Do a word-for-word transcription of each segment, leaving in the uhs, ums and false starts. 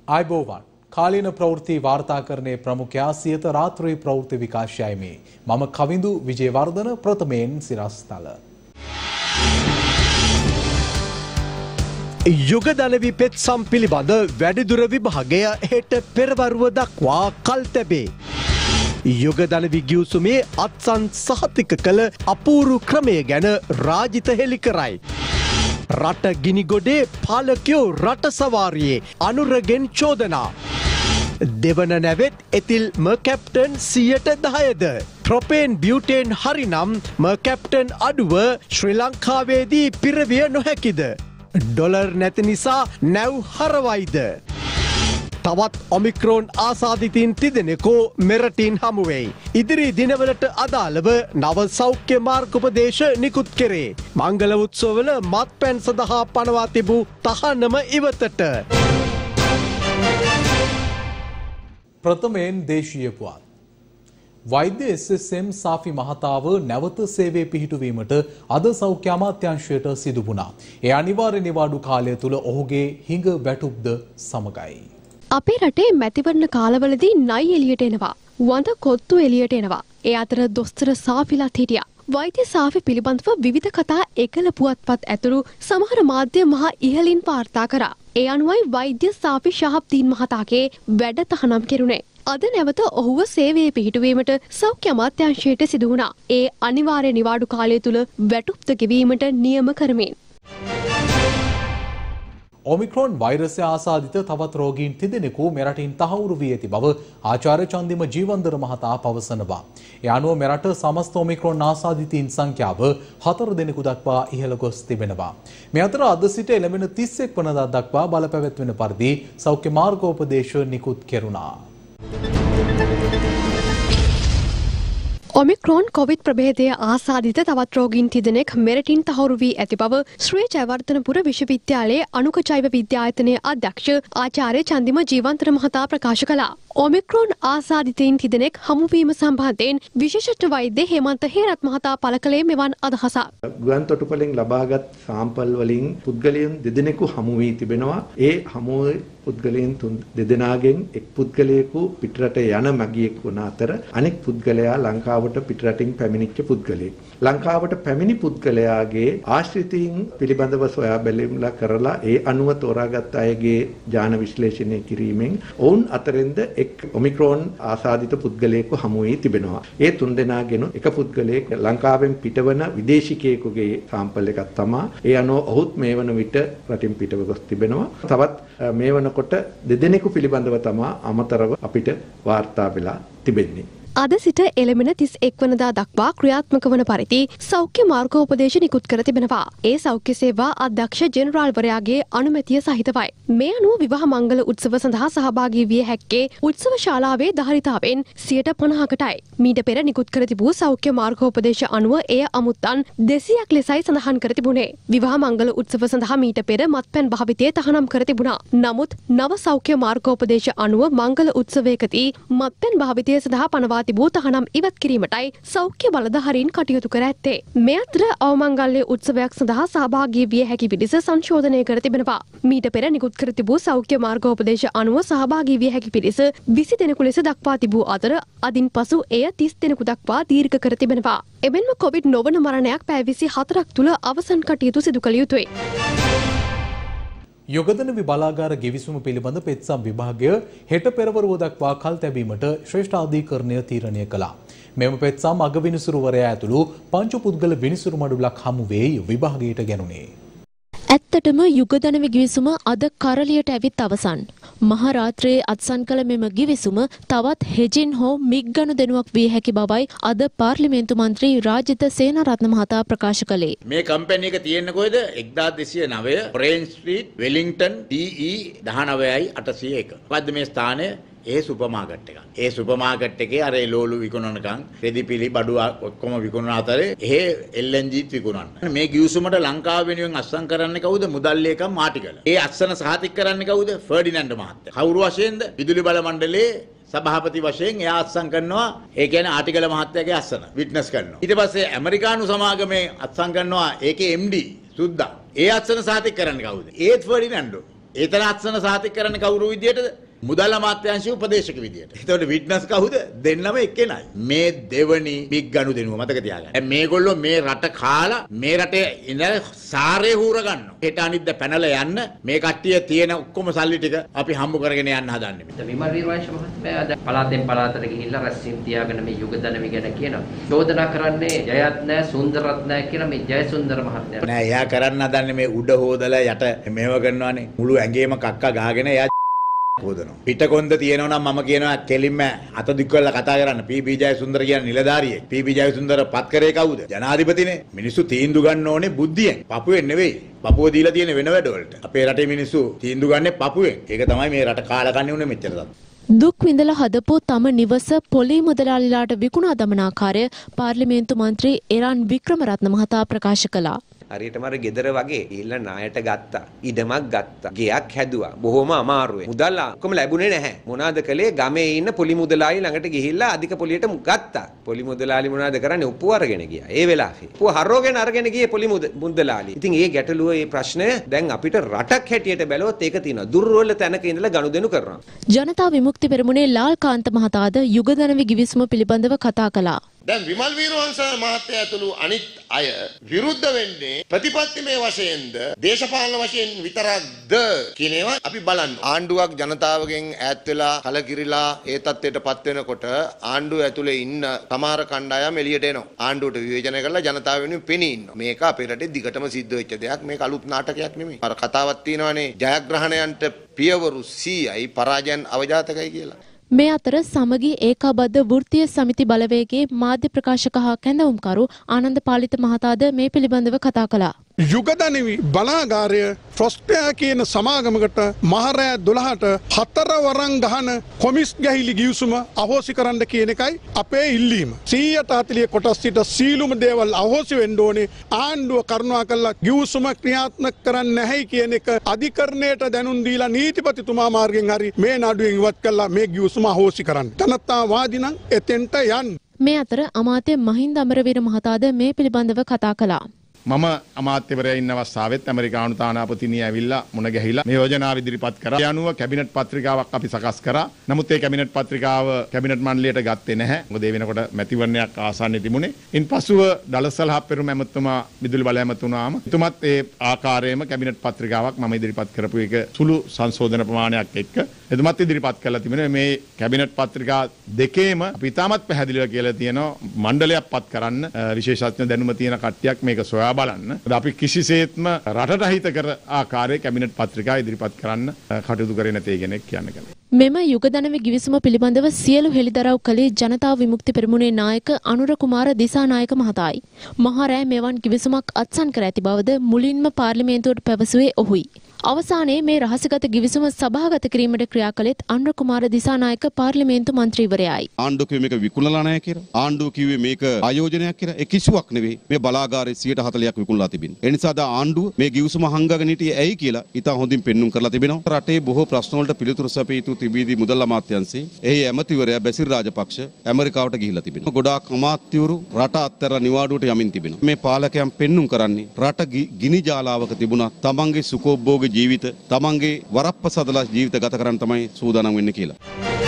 आयबोवन කාලීන ප්‍රවෘත්ති වාර්තාකරණයේ ප්‍රමුඛයා සියත රාත්‍රී ප්‍රවෘත්ති විකාශයයි මේ. මම කවිඳු විජේවර්ධන ප්‍රථමයෙන් සිරස්තල. යුගදනවි පෙත්සම් පිළිබඳ වැඩිදුර විභාගය හෙට පෙරවරුව දක්වා කල් තැබේ. යුගදනවි ගිවිසුමේ අත්සන් සහතික කළ අපූරු ක්‍රමය ගැන රාජිත හෙළි කරයි. රට ගිනිගොඩේ පාලකයෝ රට සවාරියේ අනුරගෙන් චෝදනා. දෙවන නැවෙත් එතිල් මර්කැප්ටන් සියයට දහයද. ප්‍රොපේන් බියුටේන් හරිනම් මර්කැප්ටන් අඩුව ශ්‍රී ලංකාවේදී පිරවිය නොහැකිද. ඩොලර් නැති නිසා නැව් හරවයිද. තවත් ඔමික්‍රෝන් ආසාදිතින් තිදෙනෙකෝ මෙරටින් හමුවෙයි. ඉදිරි දිනවලට අදාළව නව සෞඛ්‍ය මාර්ගෝපදේශ නිකුත් කෙරේ. මංගල උත්සවවල මත්පැන් සඳහා පනවා තිබූ තහනම ඉවතට. ප්‍රථමයෙන් දේශීය පුවත්. වෛද්‍ය එස් එස් එම් සාෆි මහතාව නැවත සේවයේ පිහිටුවීමට අද සෞඛ්‍ය අමාත්‍යාංශයට සිදු වුණා. ඒ අනිවාර්ය නිවාඩු කාලය තුල ඔහුගේ හිඟ වැටුප්ද සමගයි. අපේ රටේ මැතිවරණ කාලවලදී නයි එළියට එනවා. වඳ කොත්තු එළියට එනවා. ඒ අතර දොස්තර සාෆිලත් හිටියා. වෛද්‍ය සාෆි පිළිබඳව විවිධ කතා එකල පුවත්පත් ඇතුළු සමහර මාධ්‍ය මහා ඉහළින් වාර්තා කරා. ඒ අනුවයි වෛද්‍ය සාෆි ශහබ්දීන් මහතාගේ වැඩ තහනම් කෙරුණේ. අද නැවත ඔහුව සේවයේ පිහිටුවීමට සෞඛ්‍ය අමාත්‍යාංශයට සිදු වුණා. ඒ අනිවාර්ය නිවාඩු කාලය තුල වැටුප්ත ගෙවීමට නියම කරමින්. ඔමික්‍රෝන් වෛරසය ආසාදිත තවත් රෝගීන් තිදෙනෙකු මෙරටින් තහවුරු වී ඇති බව ආචාර්ය චන්දිම ජීවන්දර මහතා පවසනවා. ඒ අනුව මෙරට සමස්ත ඔමික්‍රෝන් ආසාදිතයින් සංඛ්‍යාව හතර දෙනෙකු දක්වා ඉහළ ගොස් තිබෙනවා. මේ අතර අද සිට එළඹෙන තිස් එක් වනදා දක්වා බලපැවැත්වෙන පරිදි සෞඛ්‍ය මාර්ගෝපදේශ නිකුත් කෙරුණා. ඔමික්‍රෝන් කොවිඩ් ප්‍රභේදය ආසාදිත තවත් රෝගීන් තිදෙනෙක් මෙරටින් තහවුරු වී ඇති බව ශ්‍රී ජයවර්ධනපුර විශ්වවිද්‍යාලයේ අණුක ජෛව විද්‍යායතනයේ අධ්‍යක්ෂ ආචාර්ය චන්දිම ජීවන්තර මහතා ප්‍රකාශ කළා. ඔමික්‍රෝන් ආසාදිතයින් තිදෙනෙක් හමුවීම සම්බන්ධයෙන් විශේෂඥ වෛද්‍ය හේමන්ත හේරත් මහතා පළ කළේ මෙවන් අදහසක්. ගුවන් තොටුපළෙන් ලබාගත් සාම්පල් වලින් පුද්ගලයන් දෙදෙනෙකු හමු වී තිබෙනවා. ඒ හමු පුද්ගලයන් තුන් දෙදෙනාගෙන් එක් පුද්ගලයෙකු පිටරට යන මගියෙක් වන අතර අනෙක් පුද්ගලයා ලංකාවට පිටරටින් පැමිණිච්ච පුද්ගලයෙක්. ලංකාවට පැමිණි පුද්ගලයාගේ ආශ්‍රිතයින් පිළිබඳව සොයා බැලීම කරලා ඒ අනුව තෝරාගත් අයගේ ජාන විශ්ලේෂණය කිරීමෙන් ඔවුන් අතරින්ද එක් ඔමික්‍රෝන් ආසාදිත පුද්ගලයෙකු හමු වී තිබෙනවා. ඒ තුන් දෙනාගෙන එක පුද්ගලයෙක් ලංකාවෙන් පිටවන විදේශිකයෙකුගේ සාම්පල් එකක් තමයි. ඒ අනුව ඔහුත් මේ වන විට රටින් පිටව ගොස් තිබෙනවා. තවත් මේ වනකොට දෙදෙනෙකු පිළිබඳව තමයි අමතරව අපිට වාර්තා වෙලා තිබෙන්නේ. අද සිට එළඹෙන තිස් එක් වනදා දක්වා ක්‍රියාත්මක වන පරිදි සෞඛ්‍ය මාර්ගෝපදේශ නිකුත් කර තිබෙනවා. ඒ සෞඛ්‍ය සේවා අධ්‍යක්ෂ ජෙනරාල්වරයාගේ අනුමැතිය සහිතවයි. මේ අනුව විවාහ මංගල උත්සව සඳහා සහභාගී විය හැක්කේ උත්සව ශාලාවේ ධාරිතාවෙන් සියයට පනහකටයි. මීට පෙර නිකුත් කර තිබූ සෞඛ්‍ය මාර්ගෝපදේශ අනුව එය අමුත්තන් දෙසීයක් ලෙසයි සඳහන් කර තිබුණේ. විවාහ මංගල උත්සව සඳහා මීට පෙර මත්පැන් භාවිතය තහනම් කර තිබුණා. නමුත් නව සෞඛ්‍ය මාර්ගෝපදේශ අනුව මංගල උත්සවයකදී මත්පැන් භාවිතය සඳහා පනවා තිබූ තහනම් ඉවත් කිරීමටයි සෞඛ්‍ය බලධාරීන් කටයුතු කර ඇත්තේ. මේ අතර අවමංගල්‍ය උත්සවයක් සඳහා සහභාගී විය හැකි පිරිස සංශෝධනය කර තිබෙනවා. මීට පෙර නිකුත් කර තිබූ සෞඛ්‍ය මාර්ගෝපදේශ අනුව සහභාගී විය හැකි පිරිස විසි දෙනෙකු ලෙස දක්වා තිබූ අතර අදින් පසු එය තිස් දෙනෙකු දක්වා දීර්ඝ කර තිබෙනවා. එමෙන්ම කොවිඩ් නොවන මරණයක් පැය විසි හතරක් තුළ අවසන් කටයුතු සිදු කළ යුතුයි. යොගදනවි බලාගාර ගෙවිසුම පිළිබඳ පෙත්සම් විභාගය හෙට පෙරවරුව දක්වා කල් තැබීමට ශ්‍රේෂ්ඨ අධිකරණය තීරණය කළා. මෙම පෙත්සම් අග විනිසුරුවරයා ඇතුළු පංච පුද්ගල විනිසුරු මඩුලක් හමුවේ විභාගයට ගැනුණේ. ඇත්තටම යුගදනවි ගිවිසුම අද කරලියට ඇවිත් අවසන්. මහරාත්‍රයේ අත්සන් කළ මෙම ගිවිසුම තවත් හෙජින් හෝ මික් ගනුදෙනුවක් විය හැකි බවයි අද පාර්ලිමේන්තු මන්ත්‍රී රාජිත සේනාරත්න මහතා ප්‍රකාශ කළේ. මේ කම්පැනි එක තියෙන්නේ කොහෙද? එක්දාස් දෙසිය නවය Orange Street Wellington D E දහනවයයි අටසිය එක. මොකද්ද මේ ස්ථානය? ඒ සුපර් මාකට් එක. ඒ සුපර් මාකට් එකේ අර ලෝලු විකුණනකම් රෙදි පිලි බඩු ඔක්කොම විකුණන අතරේ එහෙ එල් එන් ජීත් විකුණන්න. මේ ගිවිසුමට ලංකාව වෙනුවෙන් අස්සම් කරන්නේ කවුද? මුදල් ලේකම් මාටිකල. ඒ අස්සන සහතික කරන්නේ කවුද? ෆර්ඩිනන්ඩ් මහත්තයා. කවුරු වශයෙන්ද? විදුලි බල මණ්ඩලයේ සභාපති වශයෙන් එයා අත්සන් කරනවා. ඒ කියන්නේ ආටිකල මහත්තයාගේ අස්සන විට්නස් කරනවා. ඊට පස්සේ ඇමරිකානු සමාගමේ අත්සන් කරනවා. ඒකේ එම් ඩී සුද්දා. ඒ අත්සන සහතික කරන්නේ කවුද? ඒත් ෆර්ඩිනන්ඩ්. ඒතන අත්සන සාතික කරන්න කවුරු විදියටද? මුදල් අමාත්‍යාංශයේ උපදේශක විදියට. ඒතකොට විට්නස් කවුද? දෙන්නම එක්කෙනයි. මේ දෙවනි බිග් ගනුදෙනුව මතක තියාගන්න. මේගොල්ලෝ මේ රට කාලා මේ රටේ ඉඳලා සාරේ හූර ගන්නවා. හෙට අනිද්දා පැනලා යන්න මේ කට්ටිය තියෙන ඔක්කොම සල්ලි ටික අපි හම්බ කරගෙන යන්න හදන්නේ. විමල් වීරවංශ මහත්මයා අද පළාතෙන් පළාතට ගිහිල්ලා රැස්වීම් තියාගෙන මේ යුග දනවි ගැන කියනවා. චෝදනා කරන්නේ ජයත් නැහැ සුන්දරත් නැහැ කියලා මේ ජයසුන්දර මහත්මයා. නෑ එයා කරන්න හදන්නේ මේ උඩ හොදලා යට මේව කරනවානේ. මුළු ඇඟේම කක්ක ගහගෙන එයා හොදනවා. පිටකොන්ද තියෙනවා නම් මම කියනවා කෙලින්ම අත දික් කරලා කතා කරන්න. පී.බී. ජයසුන්දර කියන නිලධාරියෙක්. පී.බී. ජයසුන්දර පත් කරේ කවුද? ජනාධිපතිනේ. මිනිස්සු තීන්දුව ගන්න ඕනේ බුද්ධියෙන්. පපුවෙන් නෙවෙයි. පපුව දීලා තියෙන වෙන වැඩවලට. අපේ රටේ මිනිස්සු තීන්දුව ගන්නේ පපුවෙන්. ඒක තමයි මේ රට කාලකන්ණි උනේ මෙච්චර දවස්. දුක් විඳලා හදපු තම නිවස පොලී මුදලාලිලාට විකුණා දමන ආකාරය පාර්ලිමේන්තු මන්ත්‍රී එරන් වික්‍රමරත්න මහතා ප්‍රකාශ කළා. හරියටම අර ගෙදර වගේ ඊළ ණයට ගත්තා. ඉඩමක් ගත්තා. ගෙයක් හැදුවා. බොහොම අමාරුවෙන්. මුදල් ඔක්කොම ලැබුණේ නැහැ. මොනවාද කළේ? ගමේ ඉන්න පොලි මුදලාලි ළඟට ගිහිල්ලා අධික පොලියට ගත්තා. පොලි මුදලාලි මොනවාද කරන්නේ? ඔප්පුව අරගෙන ගියා. ඒ වෙලාවේ. ඔප්පුව හරවගෙන අරගෙන ගියේ පොලි මුදලාලි. ඉතින් මේ ගැටලුව මේ ප්‍රශ්නය දැන් අපිට රටක් හැටියට බැලුවොත් ඒක තියෙනවා. දුර්වල තැනක ඉඳලා ගනුදෙනු කරනවා. ජනතා විමුක්ති පෙරමුණේ ලාල්කාන්ත මහතාද යුග දනවි ගිවිසුම පිළිබඳව කතා කළා. දැන් විමල් වීරවංශ මහත්තයා ඇතුළු අනිත් අය විරුද්ධ වෙන්නේ ප්‍රතිපත්තිමය වශයෙන්ද දේශපාලන වශයෙන් විතරක්ද කියන ඒවා අපි බලන්න. ආණ්ඩුවක් ජනතාවගෙන් ඈත් වෙලා කලකිරිලා ඒ තත්ත්වයටපත් වෙනකොට ආණ්ඩුව ඇතුලේ ඉන්න සමහර කණ්ඩායම් එළියට එනවා. ආණ්ඩුවට විවේචනය කරලා ජනතාව වෙනුවෙන් පෙනී ඉන්නවා. මේක අපේ රටේ දිගටම සිද්ධ වෙච්ච දෙයක්. මේක අලුත් නාටකයක් නෙමෙයි. අර කතාවක් තියෙනවානේ ජයග්‍රහණයන්ට පියවරු සීයයි පරාජයන් අවජාතකයි කියලා. මේ අතර සමගි ඒකාබද්ධ වෘත්තීය සමිති බලවේගයේ මාධ්‍ය ප්‍රකාශක හා කැඳවුම්කරු ආනන්ද පාලිත මහතාද මේ පිළිබඳව කතා කළා. යුග දනවි බලාගාරය ෆ්‍රොස්ටයා කියන සමාගමකට මහරෑ දොළහට හතර වරන් ගහන කොමිස් ගැහිලි ගිවිසුම අහෝසි කරන්න කියන එකයි අපේ ඉල්ලීම. සීයට අතලිය කොටස් සිට සීලුම දේවල් අහෝසි වෙන්න ඕනේ. ආණ්ඩුව කරුණා කළා ගිවිසුම ක්‍රියාත්මක කරන්න නැහැ කියන එක අධිකරණයට දැනුම් දීලා නීතිපතිතුමා මාර්ගෙන් හරි මේ නඩුවෙන් ඉවත් කළා මේ ගිවිසුම අහෝසි කරන්න. තනත්තා වාදි නම් එතෙන්ට යන්න. මේ අතර අමාත්‍ය මහින්ද අමරවීර මහතාද මේ පිළිබඳව කතා කළා. මම අමාත්‍යවරයා ඉන්න අවස්ථාවෙත් ඇමරිකානු තානාපතිනිය ඇවිල්ලා මුණ ගැහිලා මේ යෝජනාව ඉදිරිපත් කරා. ඒ අනුව කැබිනට් පත්‍රිකාවක් අපි සකස් කරා. නමුත් ඒ කැබිනට් පත්‍රිකාව කැබිනට් මණ්ඩලයට ගත්තේ නැහැ. මොකද ඒ වෙනකොට මැතිවරණයක් ආසන්නයේ තිබුණේ. ඉන්පසුව දලසල් හප්පෙරුම ඇමතුමා විදුලි බල ඇමතුනාම එතුමත් ඒ ආකාරයෙන්ම කැබිනට් පත්‍රිකාවක් මම ඉදිරිපත් කරපු එක සුළු සංශෝධන ප්‍රමාණයක් එක්ක එතුමත් ඉදිරිපත් කළා තිබෙනවා. මේ කැබිනට් පත්‍රිකා දෙකේම අපි තාමත් පැහැදිලිව කියලා තියෙනවා මණ්ඩලයක් පත් කරන්න විශේෂඥ දැනුම තියෙන කට්ටියක් මේක සොයා බලන්න. අපි කිසිසේත්ම රටට හිත කර ආකාරයේ කැබිනට් පත්‍රිකා ඉදිරිපත් කරන්න කටයුතු කරේ නැtei කෙනෙක් කියන්න කලින්. මෙම යුග දනවි ගිවිසුම පිළිබඳව සියලු හෙළිදරව් කළේ ජනතා විමුක්ති පෙරමුණේ නායක අනුර කුමාර දිසානායක මහතායි. මහරෑ මෙවන් ගිවිසුමක් අත්සන් කර ඇති බවද මුලින්ම පාර්ලිමේන්තුවට පැවසුවේ ඔහුයි. අවසානයේ මේ රහසිගත ගිවිසුම සභාගත කිරීමට ක්‍රියා කළෙත් අනුර කුමාර දිසානායක පාර්ලිමේන්තු මන්ත්‍රීවරයායි. ආණ්ඩුව කිව්වේ මේක විකුණලා නැහැ කියලා. ආණ්ඩුව කිව්වේ මේක ආයෝජනයක් කියලා. ඒ කිසිවක් නෙවෙයි. මේ බලාගාරයේ සියයට හතළියක් විකුණලා තිබෙනවා. ඒ නිසා දා ආණ්ඩුව මේ ගිවිසුම හංගගෙන හිටියේ ඇයි කියලා ඉතා හොඳින් පෙන්눔 කරලා තිබෙනවා. රටේ බොහෝ ප්‍රශ්න වලට පිළිතුරු සැපී යුතු තිබීදී මුදල් අමාත්‍යාංශයේ එහි ඇමතිවරයා බැසිල් රාජපක්ෂ ඇමරිකාවට ගිහිල්ලා තිබෙනවා. ගොඩාක් අමාත්‍යවරු රට අත්හැරලා නිවාඩුවට යමින් තිබෙනවා. මේ පාලකයන් පෙන්눔 කරන්නේ රට ගිනි ජාලාවක තිබුණා. තමන්ගේ සුඛෝපභෝග ජීවිත තමන්ගේ වරප්පසදලා ජීවිත ගත කරන්න තමයි සූදානම් වෙන්නේ කියලා.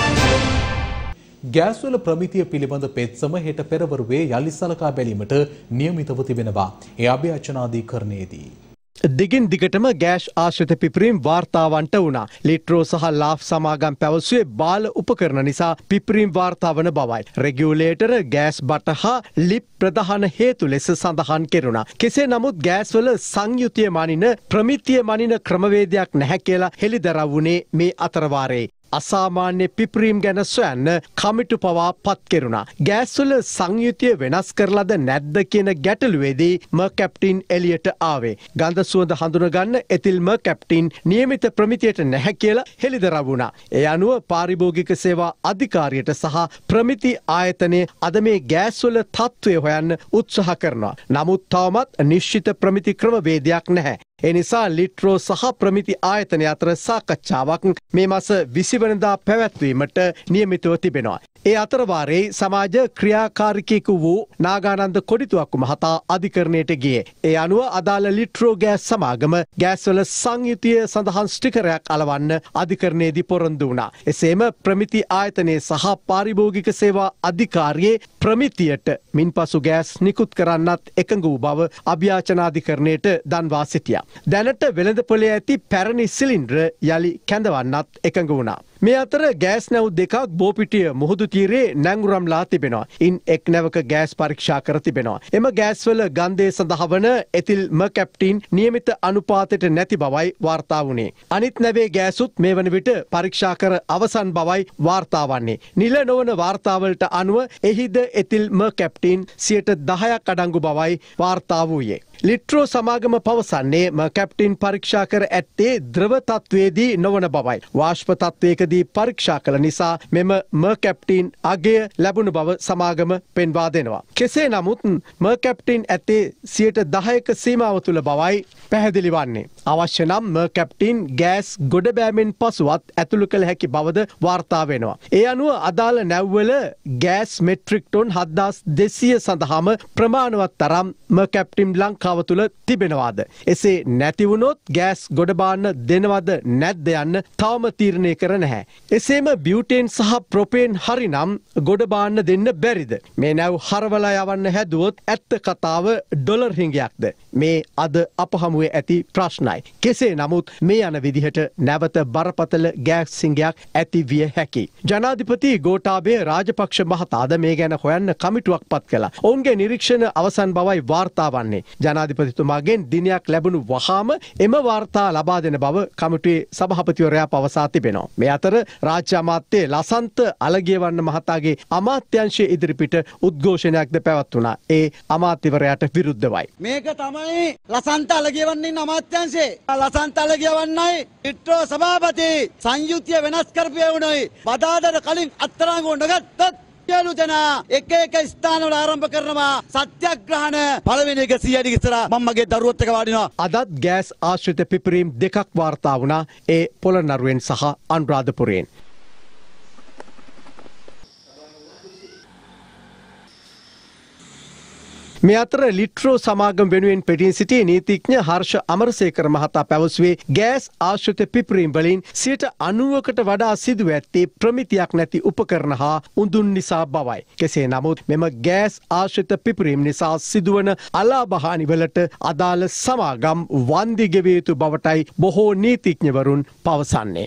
ගෑස්වල ප්‍රමිතිය පිළිබඳ පෙත්සම හෙට පෙරවරුවේ යලි සලකා බැලීමට නියමිතව තිබෙනවා. ඒ අභ්‍යාචනාධිකරණයේදී දිගින් දිගටම ගෑෂ් ආශ්‍රිත පිපිරීම් වාර්තාවන්ට වුණා. ලිට්‍රෝ සහ ලාෆ් සමාගම් පැවසුවේ බාල උපකරණ නිසා පිපිරීම් වාර්තා වන බවයි. රෙගියුලේටර් ගෑස් බට හා ලිප් ප්‍රධාන හේතු ලෙස සඳහන් කෙරුණා. කෙසේ නමුත් ගෑස්වල සංයුතිය මනින ප්‍රමිතිය මනින ක්‍රමවේදයක් නැහැ කියලා හෙළිදරව් වුණේ මේ අතරවාරයේ. අසාමාන්‍ය පිපිරීම් ගැන සොයන්න කමිටු පවා පත් කෙරුණා. ගෑස්වල සංයුතිය වෙනස් කරලද නැද්ද කියන ගැටලුවේදී මර් කැප්ටින් එලියට ආවේ. ගඳ සුවඳ හඳුනගන්න එතිල් මර් කැප්ටින් නියමිත ප්‍රමිතියට නැහැ කියලා හෙළිදරව් වුණා. ඒ අනුව පාරිභෝගික සේවා අධිකාරියට සහ ප්‍රමිති ආයතනයේ අද මේ ගෑස්වල තත්ත්වය හොයන්න උත්සාහ කරනවා. නමුත් තවමත් නිශ්චිත ප්‍රමිති ක්‍රමවේදයක් නැහැ. ඒ නිසා ලිට්‍රෝ සහ ප්‍රමිති ආයතනය අතර සාකච්ඡාවක් මේ මාස විසි වෙනිදා පැවැත්වීමට නියමිතව තිබෙනවා. ඒ අතර වාරේ සමාජ ක්‍රියාකාරිකයෙකු වූ නාගානන්ද කොඩිතුවක්කු මහතා අධිකරණයට ගියේ. ඒ අනුව අදාළ ලිට්‍රෝ ගෑස් සමාගම ගෑස්වල සංයුතිය සඳහන් ස්ටිකරයක් අලවන්න අධිකරණයේදී පොරොන්දු වුණා. එසේම ප්‍රමිති ආයතනයේ සහ පාරිභෝගික සේවා අධිකාරියේ ප්‍රමිතියට මින්පසු ගෑස් නිකුත් කරන්නත් එකඟ වූ බව අභ්‍යාචනාධිකරණයට දන්වා සිටියා. දැනට වෙළඳපොලේ ඇති පැරණි සිලින්ඩර යලි කැඳවන්නත් එකඟ වුණා. මේ අතර ගෑස් නැව් දෙකක් බෝපිටිය මුහුදු තීරයේ නැංගුරම්ලා තිබෙනවා. ඉන් එක් නැවක ගෑස් පරීක්ෂා කර තිබෙනවා. එම ගෑස්වල ගන්ධය සඳහා වන එතිල් මර්කැප්ටින් නියමිත අනුපාතයට නැති බවයි වාර්තා වුණේ. අනිත් නැවේ ගෑසුත් මේ වන විට පරීක්ෂා කර අවසන් බවයි වාර්තා වන්නේ. නිල නොවන වාර්තාවලට අනුව එහිද එතිල් මර්කැප්ටින් සියයට දහයක් අඩංගු බවයි වාර්තා වූයේ. ලිට්‍රෝ සමාගම පවසන්නේ මර්කැප්ටින් පරීක්ෂා කර ඇත්තේ ද්‍රව තත්වයේදී නොවන බවයි. වාෂ්ප තත්වයකදී පරීක්ෂා කළ නිසා මෙම මර්කැප්ටින් අගය ලැබුණු බව සමාගම පෙන්වා දෙනවා. කෙසේ නමුත් මර්කැප්ටින් ඇත්තේ සියයට දහයක සීමාව තුළ බවයි පැහැදිලි වන්නේ. අවශ්‍ය නම් මර්කැප්ටින් ගෑස් ගොඩබෑමෙන් පසුවත් ඇතුළු කළ හැකි බවද වාර්තා වෙනවා. ඒ අනුව අදාළ නැව්වල ගෑස් මෙට්‍රික් ටොන් හත්දාස් දෙසිය සඳහාම ප්‍රමාණවත් තරම් මර්කැප්ටින් ලංකාව තුළ තිබෙනවාද. එසේ නැතිවුණොත් ගෑස් ගොඩබාන්න දෙනවද නැද්ද යන්න තවම තීරණය කර නැහැ. එසේම බියුටේන් සහ ප්‍රොපේන් හරිනම් ගොඩබාන්න දෙන්න බැරිද. මේ නැව් හරවලා යවන්න හැදුවොත් ඇත්ත කතාව ඩොලර් හිඟයක්ද. මේ අද අප හමුවේ ඇති ප්‍රශ්නයි. කෙසේ නමුත් මේ යන විදිහට නැවත බරපතල ගෑස් හිඟයක් ඇති විය හැකි. ජනාධිපති ගෝඨාභය රාජපක්ෂ මහතාද මේ ගැන හොයන්න කමිටුවක් පත් කළා. ඔවුන්ගේ නිරීක්ෂණ අවසන් බවයි වාර්තා වන්නේ. ජනාධිපතිතුමාගෙන් දිනයක් ලැබුණු වහාම එම වාර්තා ලබා දෙන බව කමිටුවේ සභාපතිවරයා පවසා තිබෙනවා. මේ අතර රාජ්‍ය අමාත්‍ය ලසන්ත අලගියවන්න මහතාගේ අමාත්‍යංශය ඉදිරිපිට උද්ඝෝෂණයක්ද පැවැත්වුණා. ඒ අමාත්‍යවරයාට විරුද්ධවයි. මේක තමයි ලසන්ත අලගියවන්නින් අමාත්‍යංශේ. ලසන්ත අලගියවන්නයි ලිට්‍රෝ සභාපති සංයුතිය වෙනස් කරපිය වුණයි. බදාදට කලින් අත්තරංගු නොගත්තොත් සියලු දෙනා එක එක ස්ථානවල ආරම්භ කරනවා සත්‍යග්‍රහණ. පළවෙනි එක සීයඩි ඉස්සර මම මගේ දරුවොත් එක වාඩිනවා. අදත් ගෑස් ආශ්‍රිත පිපිරීම් දෙකක් වාර්තා වුණා. ඒ පොළොන්නරුවෙන් සහ අනුරාධපුරයෙන්. මේ අතර ලිට්‍රෝ සමාගම් වෙනුවෙන් පෙටින් සිටි නීතිඥ හර්ෂ අමරසේකර මහතා පැවසුවේ ගෑස් ආශ්‍රිත පිපිරීම් වලින් සියයට අනූවකට වඩා සිදුව ඇත්තේ ප්‍රමිතියක් නැති උපකරණ හා උඳුන් නිසා බවයි. කෙසේ නමුත් මෙම ගෑස් ආශ්‍රිත පිපිරීම් නිසා සිදුවන අලාභහානිවලට අදාළ සමාගම් වන්දි ගෙවිය යුතු බවටයි බොහෝ නීතිඥවරුන් පවසන්නේ.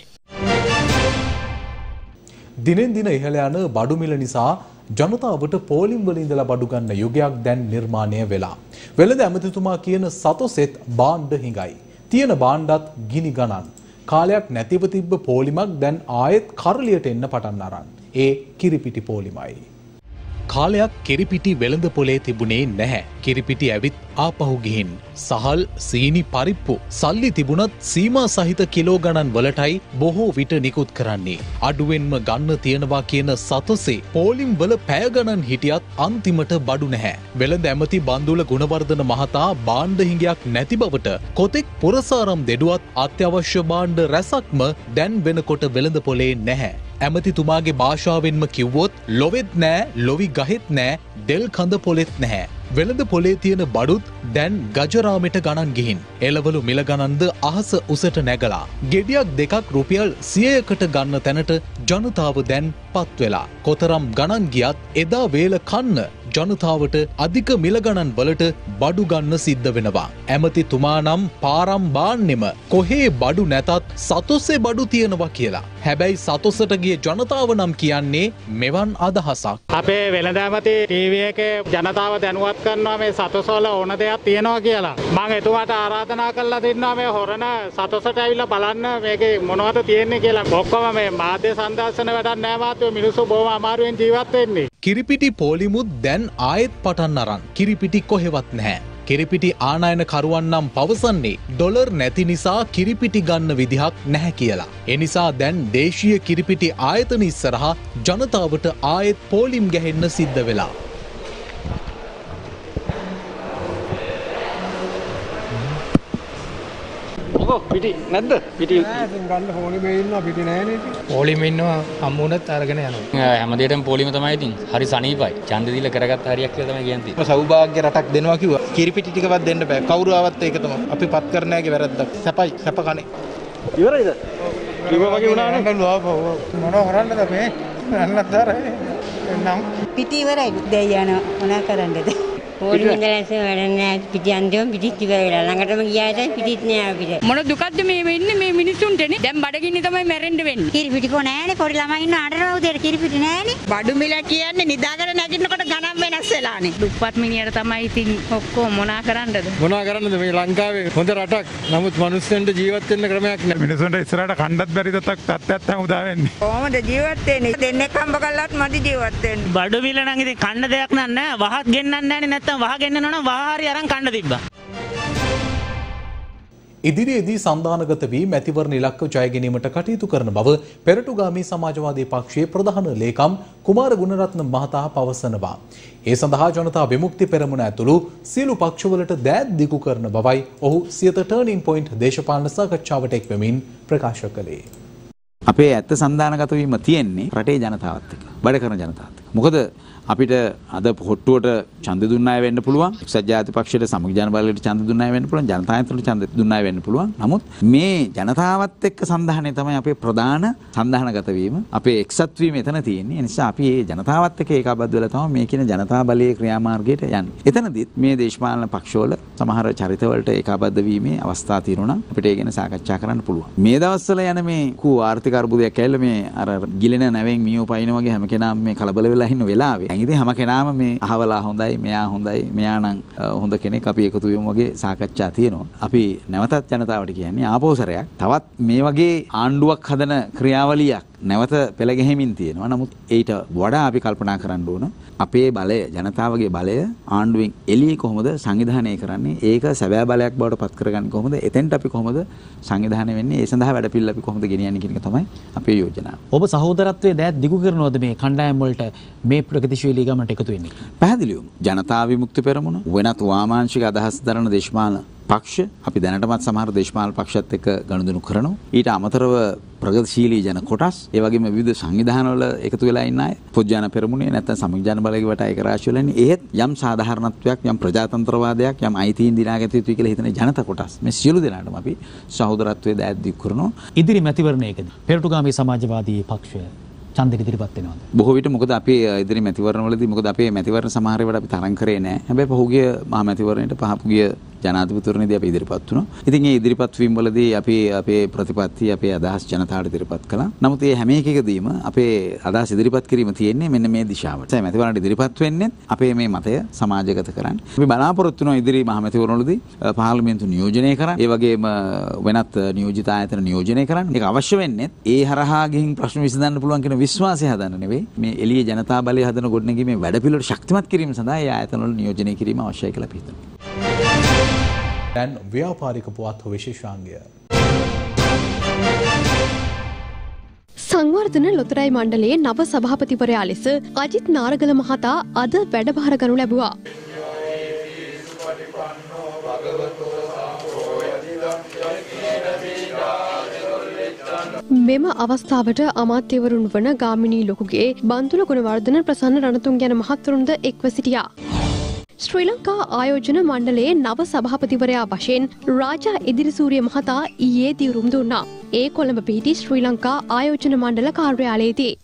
දිනෙන් දින ඉහළ යන බඩු මිල නිසා ජනතාවට පෝලිම් වල ඉඳලා බඩු ගන්න යුගයක් දැන් නිර්මාණය වෙලා. වෙළඳ ඇමතිතුමා කියන සතොසෙත් භාණ්ඩ හිඟයි. තියෙන භාණ්ඩත් ගිනි ගණන්. කාලයක් නැතිව තිබ්බ පෝලිමක් දැන් ආයෙත් කරලියට එන්න පටන් අරන්. ඒ කිරිපිටි පෝලිමයි. කාලයක් කිරිපිටි වෙළඳ පොලේ තිබුණේ නැහැ. කිරිපිටි ඇවිත් ආපහු ගිහින් සහල් සීනි පරිප්පු සල්ලි තිබුණත් සීමා සහිත කිලෝ ගණන් වලටයි බොහෝ විට නිකුත් කරන්නේ. අඩුවෙන්ම ගන්න තියෙනවා කියන සතොසේ පෝලිම් වල පැය ගණන් හිටියත් අන්තිමට බඩු නැහැ. වෙළඳ ඇමති බන්දුල ගුණවර්ධන මහතා භාණ්ඩ හිඟයක් නැති බවට කොතෙක් පුරසාරම් දෙඩුවත් අත්‍යවශ්‍ය භාණ්ඩ රැසක්ම දැන් වෙනකොට වෙළඳ පොලේ නැහැ. ඇමතිතුමාගේ භාෂාවෙන්ම කිව්වොත් ලොවෙත් නෑ, ලොවි ගහෙත් නෑ, දෙල් කඳ පොලෙත් නැහැ. වෙළඳ පොලේ තියෙන බඩුත් දැන් ගජරාමෙට ගණන් ගිහින් එළවලු මිල ගණන්ද අහස උසට නැගලා ගෙඩියක් දෙකක් රුපියල් සියයකට ගන්න තැනට ජනතාව දැන් පත් වෙලා කොතරම් ගණන් ගියත් එදා වේල කන්න ජනතාවට අධික මිල ගණන් වලට බඩු ගන්න සිද්ධ වෙනවා. ඇමතිතුමා නම් පාරම් බාන්නෙම කොහේ බඩු නැතත් සතොස්සේ බඩු තියෙනවා කියලා. හැබැයි සතොස්සට ගිය ජනතාව නම් කියන්නේ මෙවන් අදහසක්. අපේ වෙළඳ ඇමති ටීවී එකේ ජනතාව දැනුවත් කරනවා මේ සතොස්වල ඕන දෙයක් තියෙනවා කියලා. මම එතුමාට ආරාධනා කළා දෙන්නවා මේ හොරණ සතොස්සට ඇවිල්ලා බලන්න මේකේ මොනවද තියෙන්නේ කියලා. ඔක්කොම මේ මාධ්‍ය සංදර්ශන වැඩක් නැහැ මාත්‍යෝ මිනිස්සු බොහොම අමාරුවෙන් ජීවත් වෙන්නේ. කිරිපිටි පෝලිමුත් දැන් ආයෙත් පටන් අරන්. කිරිපිටි කොහෙවත් නැහැ. කිරිපිටි ආනයන කරුවන් නම් පවසන්නේ ඩොලර් නැති නිසා කිරිපිටි ගන්න විදිහක් නැහැ කියලා. ඒ නිසා දැන් දේශීය කිරිපිටි ආයතන ඉස්සරහා ජනතාවට ආයෙත් පෝලිම් ගැහෙන්න සිද්ධ වෙලා. මොකෝ පිටි නැද්ද? පිටි ගන්න පොලිමේ ඉන්නවා පිටි නැහැ නේද? පොලිමේ ඉන්නවා හම්බුනත් අරගෙන යනවා. හැමදේටම පොලිම තමයි ඉතින්. හරි සනීපයි. ඡන්ද දීලා කරගත්ත හරියක් කියලා තමයි කියන්නේ. සෞභාග්‍ය රටක් දෙනවා කිව්වා. කිරිපිටි ටිකවත් දෙන්න බෑ. කවුරු ආවත් ඒක තමයි. අපි පත් කරන්නෑගේ වැරද්දක්. සැපයි සැප කනේ. ඉවරයිද? කිව්වා වගේ වුණානේ. මොනවා කරන්නද මේ? නන්නතරේ. නම් පිටි ඉවරයි. දැන් යනවා මොනා කරන්නද? පොලිමේ ඉඳලා ඇස්සේ වැඩ නැහැ. පිටි අන්තිම පිටිත් ඉවර වෙලා. ළඟටම ගියාට පිටිත් නෑ අපිට. මොන දුකක්ද මේ වෙන්නේ මේ මිනිස්සුන්ටනේ? දැන් බඩගින්න තමයි මැරෙන්න වෙන්නේ. කිරිපිටි කො නෑනේ. පොඩි ළමයි ඉන්න අඬනවා උදේට කිරිපිටි නෑනේ. බඩු මිල කියන්නේ නිදාගෙන නැගිටිනකොට ගණන් වෙනස් වෙලානේ. දුප්පත් මිනිහට තමයි ඉතින් ඔක්කොම මොනා කරන්නද? මොනවා කරන්නද මේ ලංකාවේ හොඳ රටක්. නමුත් මිනිස්සුන්ට ජීවත් වෙන්න ක්‍රමයක් නෑ. මිනිස්සුන්ට ඉස්සරහට කණ්ඩත් බැරි තත්ත්වයක් තත්ත්වයක් උදා වෙන්නේ. කොහොමද ජීවත් වෙන්නේ? දෙන්නෙක් හම්බ කළාත් මදි ජීවත් වෙන්න. බඩු මිල නම් ඉතින් කන්න දෙයක් නෑ. වහත් ගෙන්නන්න නෑනේ. නැත්තම් වහ ගෙන්නනවා නම් වහාරි අරන් කන්න තිබ්බා. ඉදිරියේදී සන්දානගත වී මැතිවරණ ඉලක්ක ජය ගැනීමට කටයුතු කරන බව පෙරටුගාමී සමාජවාදී පක්ෂයේ ප්‍රධාන ලේකම් කුමාර ගුණරත්න මහතා පවසනවා. ඒ සඳහා ජනතා විමුක්ති පෙරමුණ ඇතුළු සියලු පක්ෂවලට දෑත් දිගු කරන බවයි ඔහු සියත ටර්නින් පොයින්ට් දේශපාලන සාකච්ඡාවට එක්වෙමින් ප්‍රකාශ කළේ. අපේ ඇත්ත සන්දානගත වීම තියෙන්නේ රටේ ජනතාවත් එක්ක, බඩ කරන ජනතාවත් එක්ක. මොකද අපිට අද හොට්ටුවට ඡන්ද දුන්න අය වෙන්න පුළුවන්. එක්සත් ජාතික පක්ෂයට සමගි ජන බලයට ඡන්ද දුන්න අය වෙන්න පුළුවන්. ජනතායන්ත්‍රයට ඡන්ද දුන්න අය වෙන්න පුළුවන්. නමුත් මේ ජනතාවත් එක්ක සන්දානය තමයි අපේ ප්‍රධාන සන්දානගත වීම. අපේ එක්සත් වීම එතන තියෙන්නේ. ඒ නිසා අපි මේ ජනතාවත් එක්ක ඒකාබද්ධ වෙලා තමයි මේ කියන ජනතා බලයේ ක්‍රියාමාර්ගයට යන්නේ. එතනදිත් මේ දේශපාලන පක්ෂවල සමහර චරිතවලට ඒකාබද්ධ වීමේ අවස්ථා තියෙනවා. අපිට ඒ ගැන සාකච්ඡා කරන්න පුළුවන්. මේ දවස්වල යන මේ කු ආර්ථික අර්බුදයක් ඇවිල්ලා මේ අර ගිලෙන නැවෙන් මියෝ පයින් වගේ හැම කෙනාම මේ කලබල වෙලා ඉන්න වෙලාවේ ඉතින් හැම කෙනාම මේ අහවලා හොඳයි, මෙයා හොඳයි, මෙයා නම් හොඳ කෙනෙක්, අපි එකතු වෙමු වගේ සාකච්ඡා තියෙනවා. අපි නැවතත් ජනතාවට කියන්නේ ආපෝසරයක් තවත් මේ වගේ ආණ්ඩුවක් හදන ක්‍රියාවලියක් නැවත පෙළ ගැහිමින් තියෙනවා. නමුත් ඊට වඩා අපි කල්පනා කරන්න ඕන අපේ බලය, ජනතාවගේ බලය ආණ්ඩුවෙන් එළියේ කොහොමද සංවිධානය කරන්නේ? ඒක සැබෑ බලයක් බවට පත් කරගන්නේ කොහොමද? එතෙන්ට අපි කොහොමද සංවිධානය වෙන්නේ? ඒ සඳහා වැඩපිළිවෙල අපි කොහොමද ගෙනියන්නේ කියන එක තමයි අපේ යෝජනාව. ඔබ සහෝදරත්වයේ දෑත් දිගු කරනවද මේ කණ්ඩායම් වලට මේ ප්‍රගතිශීලී ගමනට එකතු වෙන්නේ? පැහැදිලිවම ජනතා විමුක්ති පෙරමුණ වෙනත් වාමාංශික අදහස් දරන දේශපාලන පක්ෂ අපි දැනටමත් සමහර දේශපාලන පක්ෂත් එක්ක ගනුදෙනු කරනවා. ඊට අමතරව ප්‍රගතිශීලී ජන කොටස්, ඒ වගේම විවිධ සංවිධානවල එකතු වෙලා ඉන්න අය, පොත්ජන පෙරමුණේ නැත්නම් සමගි ජන බලයේ වට ඒක රාශිය වල ඉන්නේ. ඒත් යම් සාධාරණත්වයක්, යම් ප්‍රජාතන්ත්‍රවාදයක්, යම් අයිතීන් දිනාගත යුතුයි කියලා හිතන ජනත කොටස් මේ සියලු දෙනාටම අපි සහෝදරත්වයේ දෑත් දික් කරනවා. ඉදිරි මැතිවරණයකදී පෙරටුගාමී සමාජවාදී පක්ෂය ඡන්දෙක ඉදිරිපත් වෙනවද? බොහෝ විට මොකද අපේ ඉදිරි මැතිවරණවලදී මොකද අපේ මැතිවරණ සමහර ඒවාට අපි තරම් කරේ නැහැ. හැබැයි පහුගිය මහා මැතිවරණයට පහුගිය ජනාධිපතිවරණයේදී අපි ඉදිරිපත් වුණා. ඉතින් මේ ඉදිරිපත් වීම වලදී අපි අපේ ප්‍රතිපත්ති, අපේ අදහස් ජනතාවට ඉදිරිපත් කළා. නමුත් මේ හැම එකකදීම අපේ අදහස් ඉදිරිපත් කිරීම තියෙන්නේ මෙන්න මේ දිශාවට. ඒ මැතිවරණයට ඉදිරිපත් වෙන්නේ අපේ මේ මතය සමාජගත කරන්න. අපි බලාපොරොත්තු වෙනවා ඉදිරි මහා මැතිවරණවලදී පාර්ලිමේන්තු නියෝජනය කරන්න. ඒ වගේම වෙනත් නියෝජිත ආයතන නියෝජනය කරන්න. ඒක අවශ්‍ය වෙන්නේ ඒ හරහා ගිහින් ප්‍රශ්න විසඳන්න පුළුවන් කියන විශ්වාසය හදන්න නෙවෙයි. මේ එළියේ ජනතා බලය හදන ගොඩනැගීමේ වැඩපිළිවෙල ශක්තිමත් කිරීම සඳහා ඒ ආයතනවල නියෝජනය කිරීම අවශ්‍යයි කියලා අපි හිතනවා. දැන් ව්‍යාපාරික පුවත් විශේෂාංගය. සංවර්ධන ලොතරැයි මණ්ඩලයේ නව සභාපතිවරයා ලෙස අජිත් නාරගල මහතා අද වැඩභාර ගනු ලැබුවා. මෙම අවස්ථාවට අමාත්‍යවරුන් වන ගාමිණී ලොකුගේ, බන්තුල ගුණවර්ධන, ප්‍රසන්න රණතුංග යන මහත්වරුන්ද එක්ව සිටියා. ශ්‍රී ලංකා ආයෝජන මණ්ඩලයේ නව සභාපතිවරයා වශයෙන් රාජා ඉදිරිසූරිය මහතා ඊයේ දිවුරුම් දුන්නා. ඒ කොළඹ පිහිටි ශ්‍රී ලංකා ආයෝජන මණ්ඩල කාර්යාලයේදී.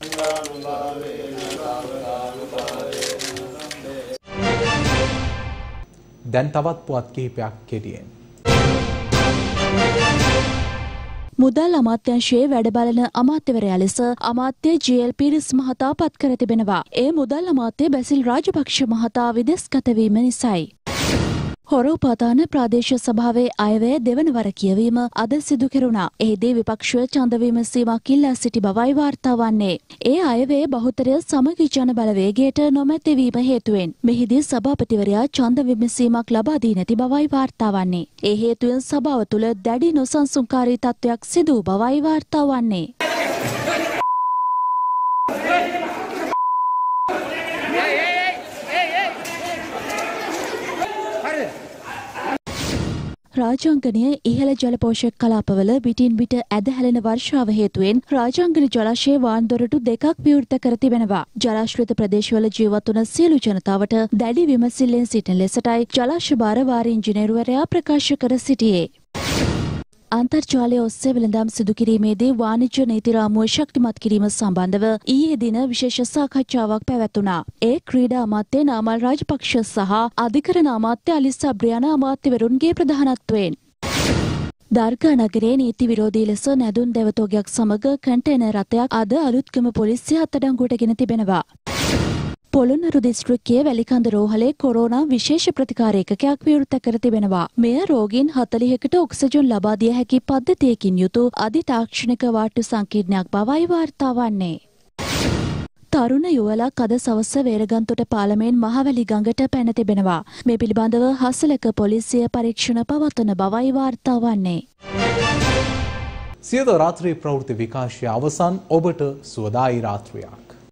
දැන් තවත් පුවත් කිහිපයක් කෙටියෙන්. මුදල් අමාත්‍යංශයේ වැඩ බලන අමාත්‍යවරයා ලෙස අමාත්‍ය ජී.එල්. පීරිස් මහතා පත් කර තිබෙනවා. ඒ මුදල් අමාත්‍ය බැසිල් රාජපක්ෂ මහතා විදෙස්ගත වීම නිසායි. හොරෝපාතාන ප්‍රාදේශ සභාවේ අයවැය දෙවන වර කියවීම අද සිදු කෙරුණා. එහිදී විපක්ෂය ඡන්ද විමසීමක් ඉල්ලා සිටි බවයි වාර්තා වන්නේ. ඒ අයවැය බහුතරය සමගි ජන බලවේගයට නොමැති වීම හේතුවෙන් මෙහිදී සභාපතිවරයා ඡන්ද විමසීමක් ලබා දී නැති බවයි වාර්තා වන්නේ. ඒ හේතුවෙන් සභාව තුළ දැඩි නොසන්සුන්කාරී තත්ත්වයක් සිදු වූ බවයි වාර්තා වන්නේ. රාජාංගනීය ඉහළ ජල පෝෂක කලාපවල විටින් විට ඇද හැලෙන වර්ෂාව හේතුවෙන් රාජාංගන ජලාශයේ වාන්දොරටු දෙකක් විවෘත කර තිබෙනවා. ජලාශ්‍රිත ප්‍රදේශවල ජීවත් වන සියලු ජනතාවට දැඩි විමසිල්ලෙන් සිටින ලෙසටයි ජලාශ භාරවාරී ඉංජිනේරුවරයා ප්‍රකාශ කර සිටියේ. අන්තර්ජාලය ඔස්සේ වෙළඳාම් සිදු කිරීමේදී වාණිජ්‍ය නීති රාමුව ශක්තිමත් කිරීම සම්බන්ධව ඊයේ දින විශේෂ සාකච්ඡාවක් පැවැත්වුණා. ඒ ක්‍රීඩා අමාත්‍ය නාමල් රාජපක්ෂ සහ අධිකරණ අමාත්‍ය අලිස් අබ්‍රියාන අමාත්‍යවරුන්ගේ ප්‍රධානත්වයෙන් දර්ගා නගරයේ නීති විරෝධී ලෙස නැදුන් දෙවතෝගයක් සමග කන්ටේනර් රථයක් අද අලුත්ගම පොලිසිය අත්අඩංගුවට ගෙන තිබෙනවා. පොළොන්නරු දිස්ත්‍රික්කයේ වැලිකන්ද රෝහලේ කොරෝනා විශේෂ ප්‍රතිකාර ඒකකයක් විවෘත කර තිබෙනවා. මෙය රෝගීන් හතළිහකට ඔක්සිජන් ලබා දිය හැකි පද්ධතියකින් යුතු අධිතාක්ෂණික වාට්ටු සංකීර්ණයක් බවයි වාර්තා වන්නේ. තරුණ යුවලක් අද සවස වේරගන්තොට පාලමෙන් මහවැලි ගඟට පැන තිබෙනවා. මේ පිළිබඳව හසලක පොලිසිය පරීක්ෂණ පවත්වන බවයි වාර්තා වන්නේ. සියද රාත්‍රී ප්‍රවෘත්ති විකාශය අවසන්. ඔබට සුවදායි රාත්‍රියක්.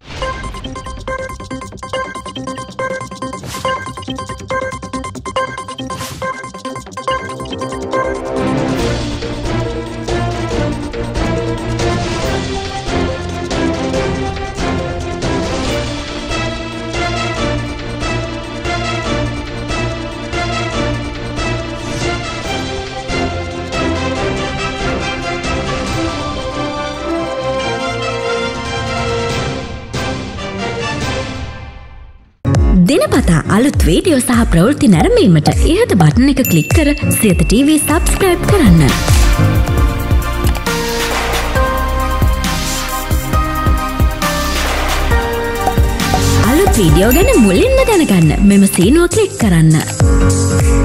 දිනපතා අලුත් වීඩියෝ සහ ප්‍රවෘත්ති නැරඹීමට ඉහත බටන් එක ක්ලික් කර සියත ටීවී සබ්ස්ක්‍රයිබ් කරන්න. අලුත් වීඩියෝ ගැන මුලින්ම දැනගන්න මෙම සීනුව ක්ලික් කරන්න.